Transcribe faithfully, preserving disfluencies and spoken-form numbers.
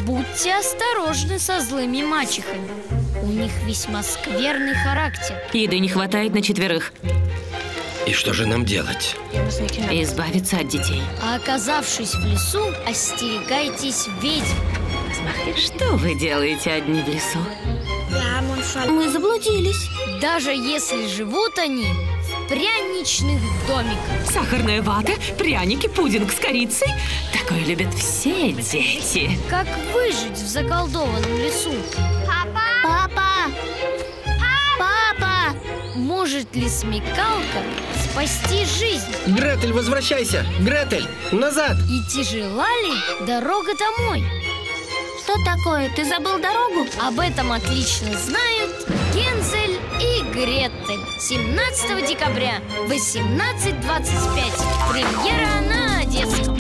Будьте осторожны со злыми мачехами. У них весьма скверный характер. Еды не хватает на четверых. И что же нам делать? Избавиться от детей. А оказавшись в лесу, остерегайтесь ведьм. Что вы делаете одни в лесу? Мы заблудились. Даже если живут они в пряничных домиках. Сахарная вата, пряники, пудинг с корицей. Такое любят все дети. Как выжить в заколдованном лесу? Папа! Папа! Папа! Может ли смекалка спасти жизнь? Гретель, возвращайся! Гретель, назад! И тяжела ли дорога домой? Что такое? Ты забыл дорогу? Об этом отлично знают Гензель и Гретель. семнадцатого декабря, восемнадцать двадцать пять. Премьера на Одесском.